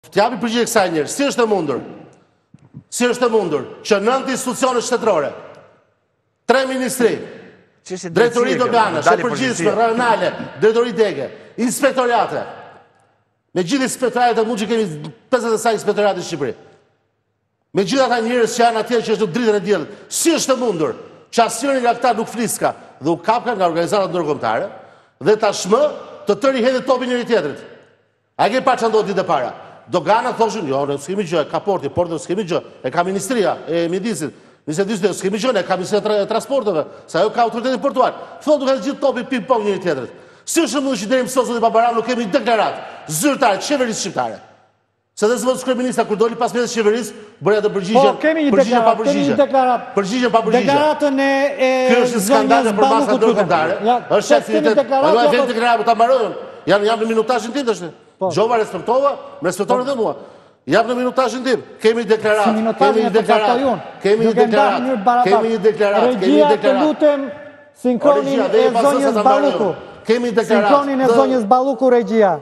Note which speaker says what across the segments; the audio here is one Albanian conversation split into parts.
Speaker 1: t'japi përgjigje kësaj njerëz. Si është e mundur? Si është e mundur që 9 institucione shtetërore, 3 ministri, drejtori doganash, e përgjithshme, rajonale, drejtori dege, inspektorate. Me gjithë inspektoratet mund që kemi 50 sa inspektorate në Shqipëri. Me gjithë ata njerëz që janë atje që është në dritën e diellit. Si është e mundur që asnjëri nga këta nuk fliska dhe u kapka nga organizatat ndërkombëtare dhe tashmë të tëri hedhin topin njëri tjetrit. A ke pa çfarë ndodhi ditë e para? Dogana thoshin, jo, ne s'kemi gjë, ka porti s'kemi gjë, e ka ministria e mjedisit. Ministria s'kemi gjë, ne ka ministria e transporteve, sa ajo ka autoritetin portuar. Thonë duhet gjithë topi ping-pong njëri tjetrit. Si është mundur që deri më sot zoti Babarau nuk kemi deklarat zyrtare të qeverisë shqiptare? Se dhe zëvëndës kryeministra, kur doli pas mjetës qeverisë, bërja të përgjigjen pa përgjigje. Përgjigjen pa përgjigje.
Speaker 2: Deklaratën
Speaker 1: Kjo është një skandal për masa ndërkombëtare. Është shefilitet. Ajo e vend deklarat, ta mbarojnë. Jam në minutazhin tim tash. Gjova respektova, më respektoni edhe mua. Jam në minutazhin tim. Kemi deklarat. Kemi një deklarat.
Speaker 2: Regjia, të lutem, sinkronin e zonjës Balluku.
Speaker 1: Kemi deklarat.
Speaker 2: Sinkronin e zonjës Balluku, regjia.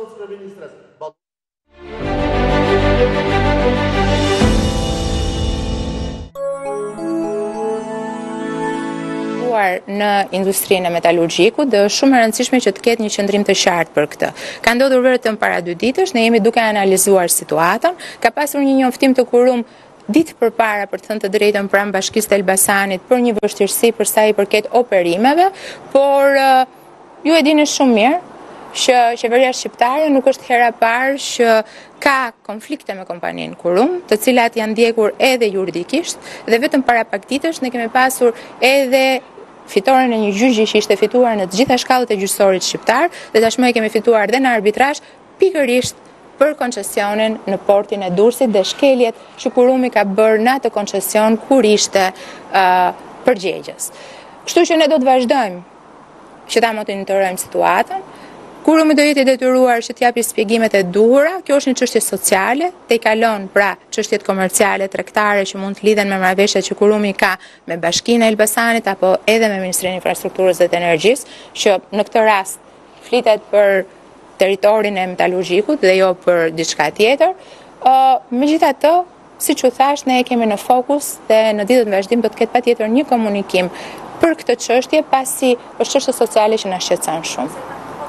Speaker 3: Në industrinë e metalurgjikut dhe është shumë e rëndësishme që të ketë një qëndrim të qartë për këtë. Ka ndodhur vetëm para 2 ditësh, ne jemi duke analizuar situatën, ka pasur një njoftim të Kurum ditë përpara për të thënë të drejtën pranë Bashkisë të Elbasanit për një vështirësi për sa i përket operimeve, por ju e dini shumë mirë që qeveria shqiptare nuk është hera parë që ka konflikte me kompaninë Kurum, të cilat janë ndjekur edhe juridikisht, dhe vetëm para pak ditësh ne kemi pasur edhe fitoren e një gjyqi që ishte fituar në të gjitha shkallët e gjyqësorit shqiptar, dhe tashmë e kemi fituar dhe në arbitrazh pikërisht për koncesionin në portin e Durrësit dhe shkeljet që Kurumi ka bërë në atë koncesion kur ishte përgjegjës. Kështu që ne do të vazhdojmë që ta monitorojmë situatën. Kurumi do jetë i detyruar që t'japi shpjegimet e duhura. Kjo është një çështje sociale, te i kalon pra çështjet komerciale, tregtare që mund të lidhen me marrëveshjet që Kurumi ka me Bashkinë e Elbasanit apo edhe me Ministrinë e Infrastrukturës dhe të Energjisë, që në këtë rast flitet për territorin e metalurgjikut dhe jo për diçka tjetër. Megjithatë, siç u thash, ne e kemi në fokus dhe në ditët në vazhdim do të ketë patjetër një komunikim për këtë çështje, pasi është çështje sociale që na shqetëson shumë.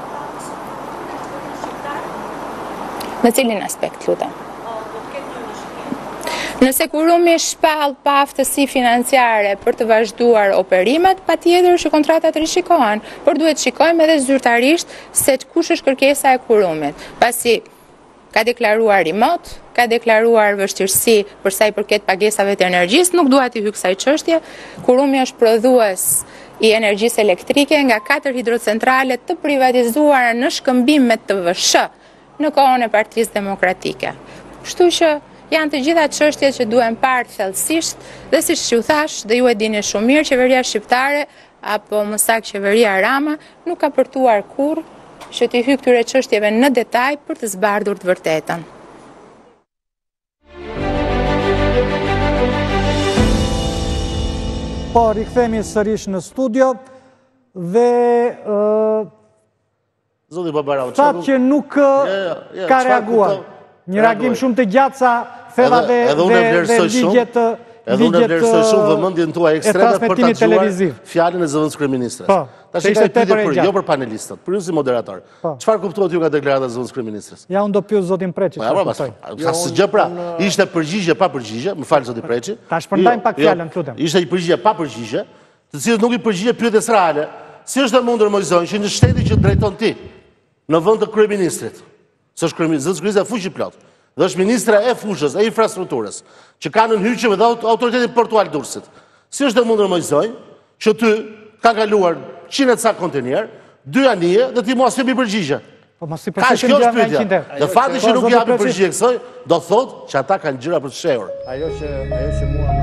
Speaker 3: Në cilin aspekt, lutem? Nëse Kurumi shpall pa aftësi financiare për të vazhduar operimet, patjetër që kontratat rishikohen, por duhet shikojmë edhe zyrtarisht se kush është kërkesa e Kurumit, pasi ka deklaruar rimot, ka deklaruar vështirësi për sa i përket pagesave të energjisë, nuk dua t'i hyj kësaj çështje. Kurumi është prodhues i energjisë elektrike nga 4 hidrocentrale të privatizuara në shkëmbim me TVSH në kohën e Partisë Demokratike. Kështu që janë të gjitha çështjet që duhen parë thellësisht dhe siç ju thash dhe ju e dini shumë mirë, qeveria shqiptare apo më saktë qeveria Rama nuk ka përtuar kurrë që t'i hyjë këtyre çështjeve në detaj për të zbardhur të vërtetën.
Speaker 2: Po, rikthehemi sërish në studio dhe
Speaker 1: Zoti Babarau,
Speaker 2: thatë që nuk ka reaguar. Një reagim shumë të gjatë sa thellave dhe ligjet
Speaker 1: edhe unë vlerësoj shumë vëmendjen tuaj ekstreme për ta dëgjuar fjalën e zëvendës kryeministres. Tash ishte pyetje jo për panelistët, për ju si moderator. Çfarë kuptuat ju nga deklarata e zëvendës kryeministres?
Speaker 2: Ja, unë do pyes zotin Preçi.
Speaker 1: Asgjë pra, ishte përgjigje pa përgjigje, më fal zoti Preçi.
Speaker 2: Ta shpërndajmë pak fjalën, lutem.
Speaker 1: Ishte një përgjigje pa përgjigje, të cilët nuk i përgjigje pyetjes reale. Si është e mundur Mojzon që në shtetin që drejton ti, në vend të kryeministrit, se është kryeministri fuqi plot, dhe është ministra e fushës, e infrastrukturës, që ka nënhyqje dhe autoritetin portuar Durrësit. Si është e mundur Mojzon që ty ka kaluar 100 ca kontenier, 2 anije dhe ti mos jemi përgjigje. Ka kjo është pyetja. Dhe fakti që nuk japi përgjigje kësaj, do thotë që ata kanë gjëra për të shehur.
Speaker 4: Ajo që mua